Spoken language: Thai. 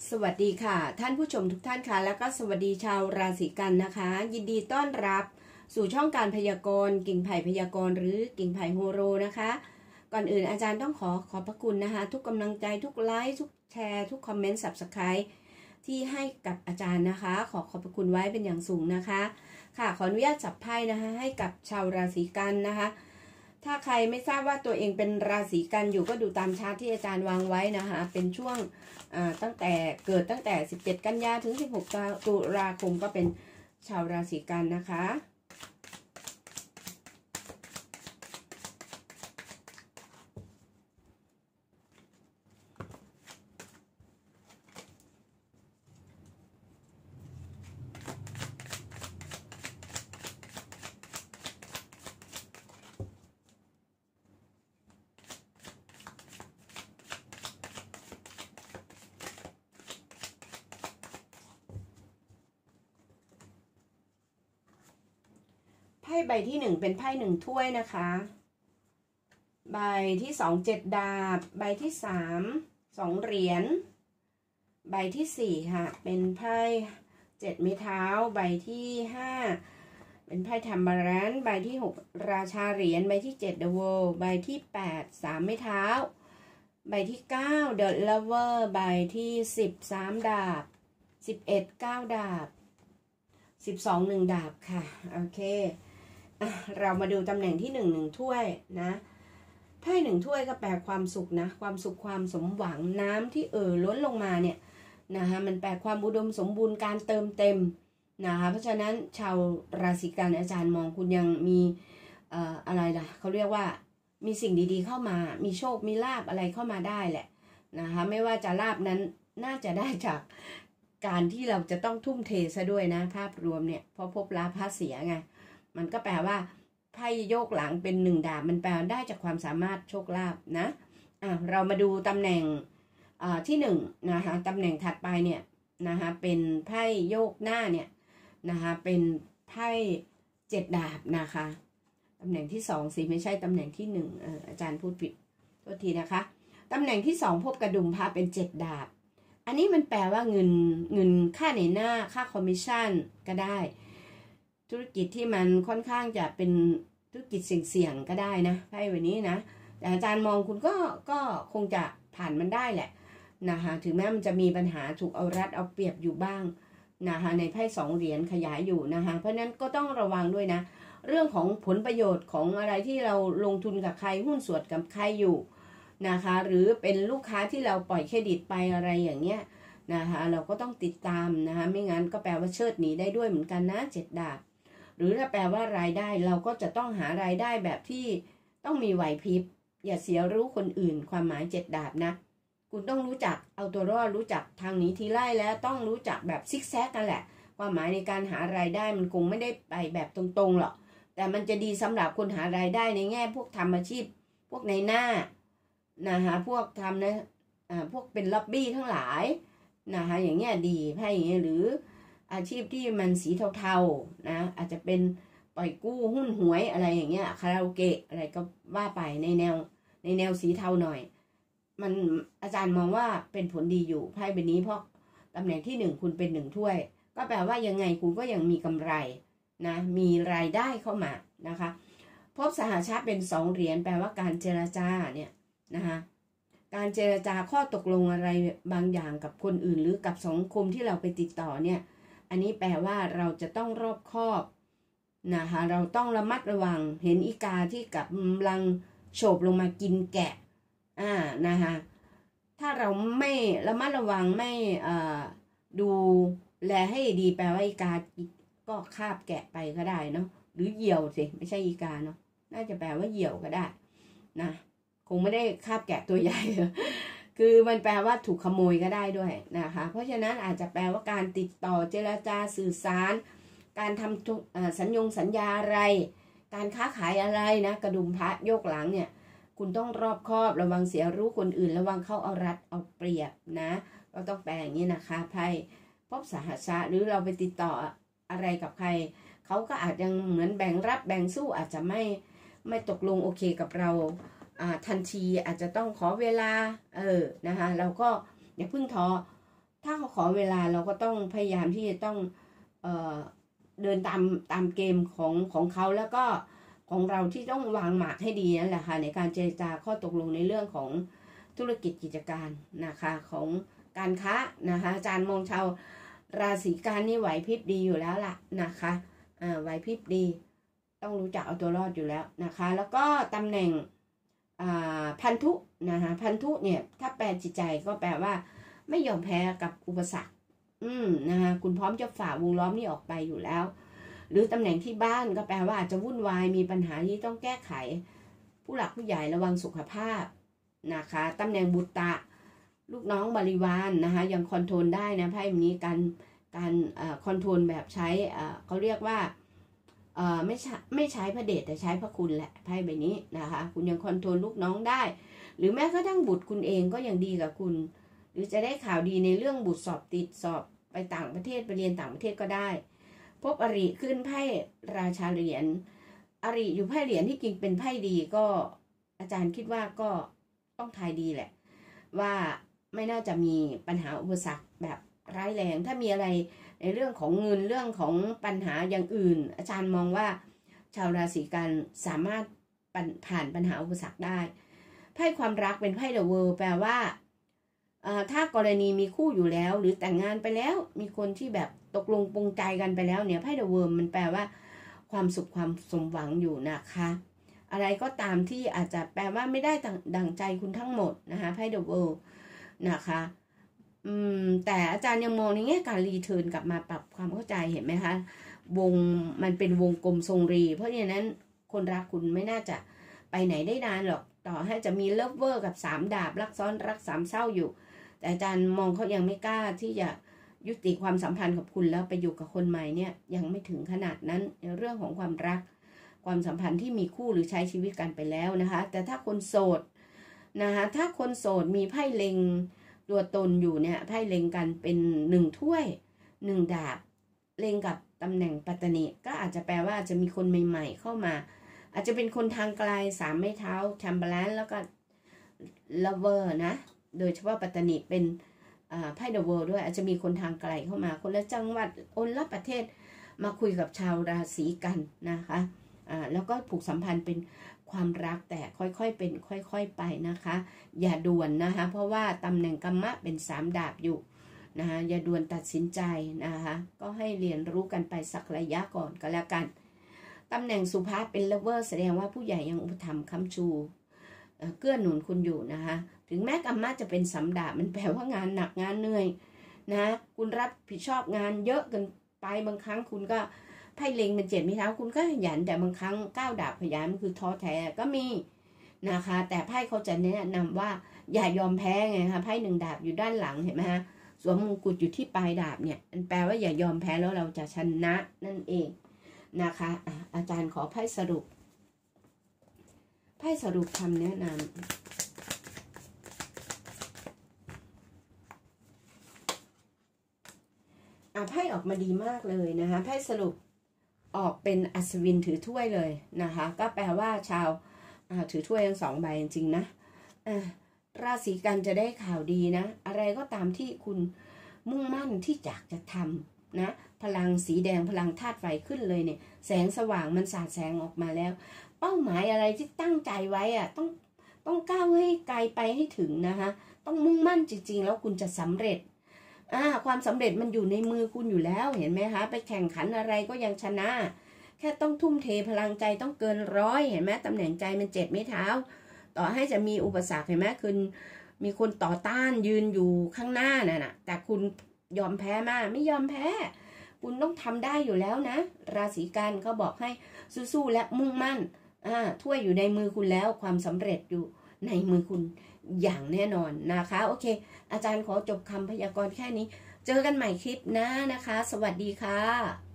สวัสดีค่ะท่านผู้ชมทุกท่านค่ะแล้วก็สวัสดีชาวราศีกันนะคะยินดีต้อนรับสู่ช่องการพยากรณ์กิ่งไผ่พยากรณ์หรือกิ่งไผ่โฮโรนะคะก่อนอื่นอาจารย์ต้องขอบพระคุณนะคะทุกกำลังใจทุกไลค์ทุกแชร์ทุกคอมเมนต์ Subscribe ที่ให้กับอาจารย์นะคะขอบพระคุณไว้เป็นอย่างสูงนะคะค่ะขออนุญาตจับไพ่นะคะให้กับชาวราศีกันนะคะถ้าใครไม่ทราบว่าตัวเองเป็นราศีกันอยู่ก็ดูตามชาร์ตที่อาจารย์วางไว้นะคะเป็นช่วงตั้งแต่17กันยาถึง16ตุลาคมก็เป็นชาวราศีกันนะคะไพ่ใบที่1เป็นไพ่1ถ้วยนะคะใบที่2 7 ดาบใบที่3 2เหรียญใบที่4ค่ะเป็นไพ่7ไม้เท้าใบที่5เป็นไพ่ทัมเบอรันใบที่6ราชาเหรียญใบที่7 The World ใบที่8 3ไม้เท้าใบที่9 The Lover ใบที่10 3ดาบ11 9ดาบ12 1ดาบค่ะโอเคเรามาดูตำแหน่งที่1ถ้วยนะไพ่1ถ้วยก็แปลความสุขนะความสุขความสมหวังน้ำที่ล้นลงมาเนี่ยนะคะมันแปลความอุดมสมบูรณ์การเติมเต็มนะคะเพราะฉะนั้นชาวราศีกันอาจารย์มองคุณยังมีอะไรล่ะเขาเรียกว่ามีสิ่งดีๆเข้ามามีโชคมีลาภอะไรเข้ามาได้แหละนะคะไม่ว่าจะลาภนั้นน่าจะได้จากการที่เราจะต้องทุ่มเทซะด้วยนะภาพรวมเนี่ยเพราะพบลาภเสียไงมันก็แปลว่าไพ่โยกหลังเป็น1ดาบมันแปลได้จากความสามารถโชคลาภนะเรามาดูตำแหน่งที่1นะคะตำแหน่งถัดไปเนี่ยนะคะเป็นไพ่โยกหน้าเนี่ยนะคะเป็นไพ่7ดาบนะคะตำแหน่งที่2สิไม่ใช่ตำแหน่งที่1อาจารย์พูดผิดโทษทีนะคะตำแหน่งที่2พบกระดุมพระเป็น7ดาบอันนี้มันแปลว่าเงินค่าในหน้าค่าคอมมิชชั่นก็ได้ธุรกิจที่มันค่อนข้างจะเป็นธุรกิจเสี่ยงๆก็ได้นะไพ่วันนี้นะแต่อาจารย์มองคุณก็คงจะผ่านมันได้แหละนะคะถึงแม้มันจะมีปัญหาถูกเอารัดเอาเปรียบอยู่บ้างนะคะในไพ่2เหรียญขยายอยู่นะคะเพราะนั้นก็ต้องระวังด้วยนะเรื่องของผลประโยชน์ของอะไรที่เราลงทุนกับใครหุ้นส่วนกับใครอยู่นะคะหรือเป็นลูกค้าที่เราปล่อยเครดิตไปอะไรอย่างเงี้ยนะคะเราก็ต้องติดตามนะคะไม่งั้นก็แปลว่าเชิดหนีได้ด้วยเหมือนกันนะ7ดาบหรือถ้าแปลว่ารายได้เราก็จะต้องหารายได้แบบที่ต้องมีไหวพริบอย่าเสียรู้คนอื่นความหมาย7ดาบนะคุณต้องรู้จักเอาตัวรอดรู้จักทางหนีทีไล่แล้วต้องรู้จักแบบซิกแซกกันแหละความหมายในการหารายได้มันคงไม่ได้ไปแบบตรงๆหรอกแต่มันจะดีสำหรับคนหารายได้ในแง่พวกทำอาชีพพวกในหน้านะคะพวกทำนะพวกเป็นล็อบบี้ทั้งหลายนะคะอย่างเงี้ยดีให้อย่างเงี้ยหรืออาชีพที่มันสีเทาๆนะอาจจะเป็นปล่อยกู้หุ้นหวยอะไรอย่างเงี้ยคาราโอเกะอะไรก็ว่าไปในแนวสีเทาหน่อยมันอาจารย์มองว่าเป็นผลดีอยู่ไพ่ใบนี้เพราะตำแหน่งที่1คุณเป็น1ถ้วยก็แปลว่ายังไงคุณก็ยังมีกำไรนะมีรายได้เข้ามานะคะพบสหชาติเป็น2เหรียญแปลว่าการเจรจาเนี่ยนะคะการเจรจาข้อตกลงอะไรบางอย่างกับคนอื่นหรือกับสังคมที่เราไปติดต่อเนี่ยอันนี้แปลว่าเราจะต้องรอบคอบนะคะเราต้องระมัดระวังเห็นอีกาที่กำลังโฉบลงมากินแกะนะคะถ้าเราไม่ระมัดระวังไม่ดูแลให้ดีแปลว่าอีกาก็คาบแกะไปก็ได้เนาะหรือเหยี่ยวสิไม่ใช่อีกาเนาะน่าจะแปลว่าเหยี่ยวก็ได้นะคงไม่ได้คาบแกะตัวใหญ่ คือมันแปลว่าถูกขโมยก็ได้ด้วยนะคะเพราะฉะนั้นอาจจะแปลว่าการติดต่อเจรจาสื่อสารการทำสัญญาอะไรการค้าขายอะไรนะกระดุมพระโยกหลังเนี่ยคุณต้องรอบคอบระวังเสียรู้คนอื่นระวังเข้าเอารัดเอาเปรียบนะเราต้องแปลอย่างนี้นะคะไพ่พบสหชาติหรือเราไปติดต่ออะไรกับใครเขาก็อาจยังเหมือนแบ่งรับแบ่งสู้อาจจะไม่ตกลงโอเคกับเรา ทันทีอาจจะต้องขอเวลานะคะเราก็อย่าเพิ่งท้อถ้าเขาขอเวลาเราก็ต้องพยายามที่จะต้องเดินตามเกมของเขาแล้วก็ของเราที่ต้องวางหมากให้ดีนั่นแหละค่ะในการเจรจาข้อตกลงในเรื่องของธุรกิจกิจการนะคะของการค้านะคะอาจารย์มองชาวราศีกันนี่ไหวพริบดีอยู่แล้วล่ะนะคะไหวพริบดีต้องรู้จักเอาตัวรอดอยู่แล้วนะคะแล้วก็ตำแหน่งพันธุนะคะพันธุเนี่ยถ้าแปลจิตใจก็แปลว่าไม่ยอมแพ้กับอุปสรรคนะคะคุณพร้อมจะฝ่าวงล้อมนี้ออกไปอยู่แล้วหรือตำแหน่งที่บ้านก็แปลว่าอาจจะวุ่นวายมีปัญหาที่ต้องแก้ไขผู้หลักผู้ใหญ่ระวังสุขภาพนะคะตำแหน่งบุตรลูกน้องบริวารนะคะยังคอนโทรลได้นะไพ่นี้การคอนโทรลแบบใช้เขาเรียกว่าไม่ใช้พระเดชแต่ใช้พระคุณแหละไพ่ใบนี้นะคะคุณยังคอนโทรลลูกน้องได้หรือแม้กระทั่งบุตรคุณเองก็ยังดีกับคุณหรือจะได้ข่าวดีในเรื่องบุตรสอบติดสอบไปต่างประเทศไปเรียนต่างประเทศก็ได้พบอริขึ้นไพ่ราชาเหรียญอริอยู่ไพ่เหรียญที่จริงเป็นไพ่ดีก็อาจารย์คิดว่าก็ต้องทายดีแหละว่าไม่น่าจะมีปัญหาอุปสรรคแบบร้ายแรงถ้ามีอะไรในเรื่องของเงินเรื่องของปัญหาอย่างอื่นอาจารย์มองว่าชาวราศีกันสามารถผ่านปัญหาอุปสรรคได้ไพ่ความรักเป็นไพ่เดอะเวิลด์แปลว่าถ้ากรณีมีคู่อยู่แล้วหรือแต่งงานไปแล้วมีคนที่แบบตกลงปรงใจกันไปแล้วเนี่ยไพ่เดอะเวิลด์มันแปลว่าความสุขความสมหวังอยู่นะคะอะไรก็ตามที่อาจจะแปลว่าไม่ได้ดั่งใจคุณทั้งหมดนะคะไพ่เดอะเวิลด์นะคะแต่อาจารย์ยังมองในแง่การรีเทิร์นกลับมาปรับความเข้าใจเห็นไหมคะวงมันเป็นวงกลมทรงรีเพราะฉะนั้นคนรักคุณไม่น่าจะไปไหนได้นานหรอกต่อให้จะมีเลิฟเวอร์กับ3 ดาบรักซ้อนรัก3 เศร้าอยู่แต่อาจารย์มองเขายังไม่กล้าที่จะยุติความสัมพันธ์กับคุณแล้วไปอยู่กับคนใหม่เนี่ยยังไม่ถึงขนาดนั้นในเรื่องของความรักความสัมพันธ์ที่มีคู่หรือใช้ชีวิตกันไปแล้วนะคะแต่ถ้าคนโสดนะคะถ้าคนโสดมีไพ่เล็งตัวตนอยู่เนี่ยไพ่เล็งกันเป็น1 ถ้วย1 ดาบเล็งกับตำแหน่งปัตตนิก็อาจจะแปลว่าจะมีคนใหม่ๆเข้ามาอาจจะเป็นคนทางไกล3 ไม้เท้าแชมเบอร์แลนแล้วก็ลัฟเวอร์นะโดยเฉพาะปัตตนิเป็นไพ่เดอะเวิลด์ด้วยอาจจะมีคนทางไกลเข้ามาคนละจังหวัดคนละประเทศมาคุยกับชาวราศีกันนะคะแล้วก็ผูกสัมพันธ์เป็นความรักแต่ค่อยๆเป็นค่อยๆไปนะคะอย่าด่วนนะคะเพราะว่าตำแหน่งกัมมะเป็น3 ดาบอยู่นะคะอย่าด่วนตัดสินใจนะคะก็ให้เรียนรู้กันไปสักระยะก่อนก็แล้วกันตำแหน่งสุภาพเป็นเลเวอร์แสดงว่าผู้ใหญ่ยังอุปถัมภ์ค้ำชูเกื้อหนุนคุณอยู่นะคะถึงแม้กัมมะจะเป็น3 ดาบมันแปลว่างานหนักงานเหนื่อยนะคุณรับผิดชอบงานเยอะเกินไปบางครั้งคุณก็ไพ่เล็งเป็น7 ไม้เท้าคุณก็ขยันแต่บางครั้ง9 ดาบขยันคือท้อแท้ก็มีนะคะแต่ไพ่เขาจะแนะนำว่าอย่ายอมแพ้ไงคะไพ่1 ดาบอยู่ด้านหลังเห็นไหมฮะสวมมงกุฎอยู่ที่ปลายดาบเนี่ยมันแปลว่าอย่ายอมแพ้แล้วเราจะชนะนั่นเองนะคะอาจารย์ขอไพ่สรุปคำแนะนำไพ่ออกมาดีมากเลยนะคะไพ่สรุปออกเป็นอัศวินถือถ้วยเลยนะคะก็แปลว่าชาวถือถ้วยทั้ง2 ใบจริงๆนะราศีกันจะได้ข่าวดีนะอะไรก็ตามที่คุณมุ่งมั่นที่อยากจะทำนะพลังสีแดงพลังธาตุไฟขึ้นเลยเนี่ยแสงสว่างมันสาดแสงออกมาแล้วเป้าหมายอะไรที่ตั้งใจไว้ต้องก้าวให้ไกลไปให้ถึงนะคะต้องมุ่งมั่นจริงๆแล้วคุณจะสำเร็จความสำเร็จมันอยู่ในมือคุณอยู่แล้วเห็นไหมคะไปแข่งขันอะไรก็ยังชนะแค่ต้องทุ่มเทพลังใจต้องเกิน100เห็นไหมตำแหน่งใจมัน7 ไม้เท้าต่อให้จะมีอุปสรรคเห็นไหมคุณมีคนต่อต้านยืนอยู่ข้างหน้าน่ะแต่คุณยอมแพ้มากไม่ยอมแพ้คุณต้องทำได้อยู่แล้วนะราศีกันเขาบอกให้สู้ๆและมุ่งมั่นถ้วยอยู่ในมือคุณแล้วความสำเร็จอยู่ในมือคุณอย่างแน่นอนนะคะโอเคอาจารย์ขอจบคำพยากรณ์แค่นี้เจอกันใหม่คลิปหน้านะคะสวัสดีค่ะ